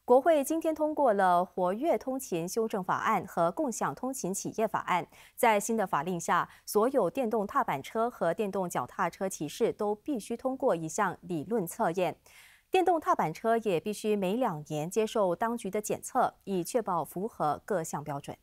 国会今天通过了活跃通勤修正法案和共享通勤企业法案。在新的法令下，所有电动踏板车和电动脚踏车骑士都必须通过一项理论测验。电动踏板车也必须每2年接受当局的检测，以确保符合各项标准。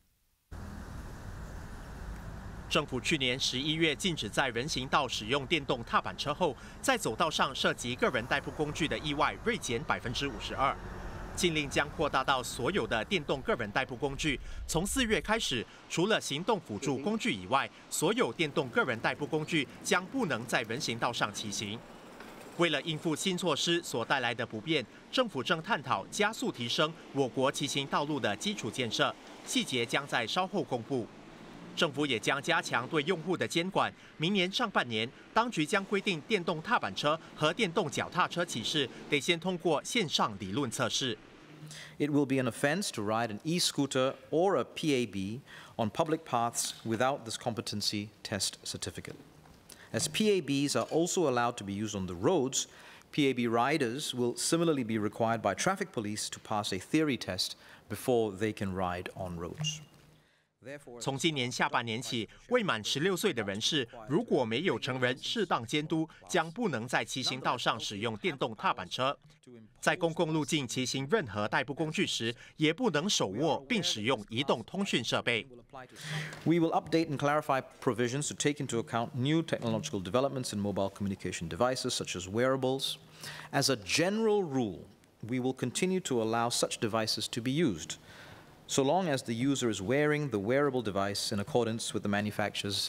政府去年11月禁止在人行道使用电动踏板车后，在走道上涉及个人代步工具的意外锐减52%。禁令将扩大到所有的电动个人代步工具。从4月开始，除了行动辅助工具以外，所有电动个人代步工具将不能在人行道上骑行。为了应付新措施所带来的不便，政府正探讨加速提升我国骑行道路的基础建设，细节将在稍后公布。 政府也将加强对用户的监管。明年上半年，当局将规定电动踏板车和电动脚踏车骑士得先通过线上理论测试。 It will be an offence to ride an e-scooter or a PAB on public paths without this competency test certificate. As PABs are also allowed to be used on the roads, PAB riders will similarly be required by traffic police to pass a theory test before they can ride on roads. 从今年下半年起，未满16岁的人士如果没有成人适当监督，将不能在骑行道上使用电动踏板车。在公共路径骑行任何代步工具时，也不能手握并使用移动通讯设备。 We will update and clarify provisions to take into account new technological developments in mobile communication devices such as wearables. As a general rule, we will continue to allow such devices to be used, so long as the user is wearing the wearable device in accordance with the manufacturer's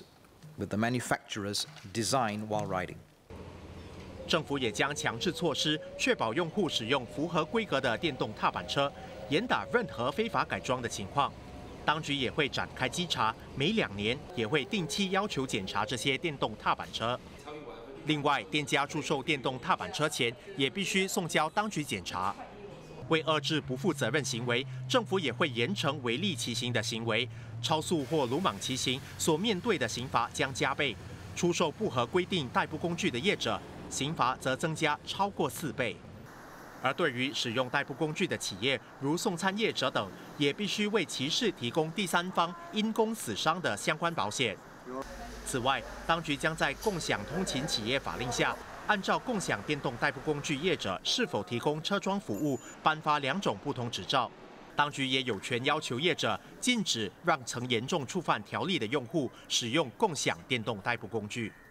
design while riding. 政府也将强制措施，确保用户使用符合规格的电动踏板车，严打任何非法改装的情况。当局也会展开稽查，每2年也会定期要求检查这些电动踏板车。另外，店家出售电动踏板车前，也必须送交当局检查。 为遏制不负责任行为，政府也会严惩违例骑行的行为。超速或鲁莽骑行所面对的刑罚将加倍，出售不合规定代步工具的业者，刑罚则增加超过4倍。而对于使用代步工具的企业，如送餐业者等，也必须为骑士提供第3方因公死伤的相关保险。此外，当局将在共享通勤企业法令下， 按照共享电动代步工具业者是否提供车装服务，颁发2种不同执照。当局也有权要求业者禁止让曾严重触犯条例的用户使用共享电动代步工具。